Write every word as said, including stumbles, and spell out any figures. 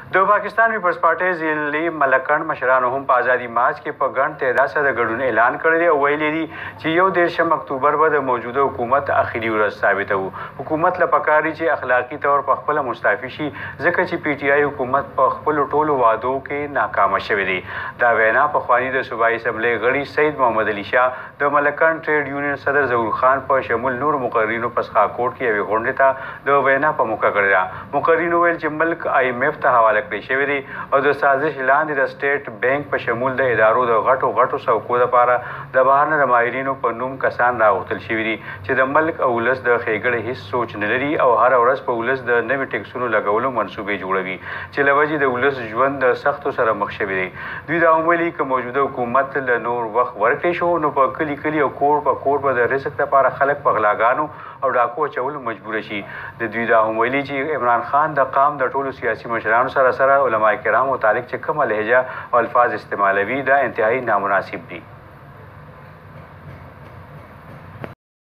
د پاکستان پیپلز پارټي ضلعي ملکنډ مشرانو هم په ازادي مارچ کې په ګڼ تعداد سره د ګډون اعلان کړی دی او ویلي دي چې یو دېرشم اکتوبر به د موجوده حکومت اخري ورځ ثابته وو. حکومت له پکار دي چې اخلاقي طور په خپله مستعفي شي ځکه چې پی ټي آی حکومت په خپلو ټولو وعدو کې ناکامه شوی دی. دا وینا پخواني د صوبایي اسمبلۍ غړي سید محمد علي شاه د ملکنډ ټریډ یونین صدر ظهور خان په شمول نورو مقررینو په سخاکوټ کې یوې غونډې ته د وینا په موقع کړې ده. مقررینو ویل چې ملک آی ایم ایف ته حواله کړی شوی دی او د سازش لاندې د سټیټ بینک په شمول د ادارو د غټو غټو څوکو لپاره د بهر نه د ماهرینو په نوم کسان راغوښتل شوي دي چې د ملک او ولس د ښېګړې هېڅ سوچ نه لري او هره ورځ په ولس د نوي ټیکسونو لګولو منصوبې جوړوي چې له وجې د ولس ژوند د سختو سره مخ شوی دی. دوی دا هم ویلي که موجوده حکومت له نور وخت ورکړی شو نو په کلي کلي او کور په کور به د رزق لپاره خلک په غلاګانو او ډاکو اچولو مجبوره شي. د دوی دا هم ویلي چې عمران خان د قام د ټولو سیاسي مشرانو سره سره علما کرامو متعلق چې کومه لهجه او الفاظ استعمالوي دا انتهایی نامناسب دي.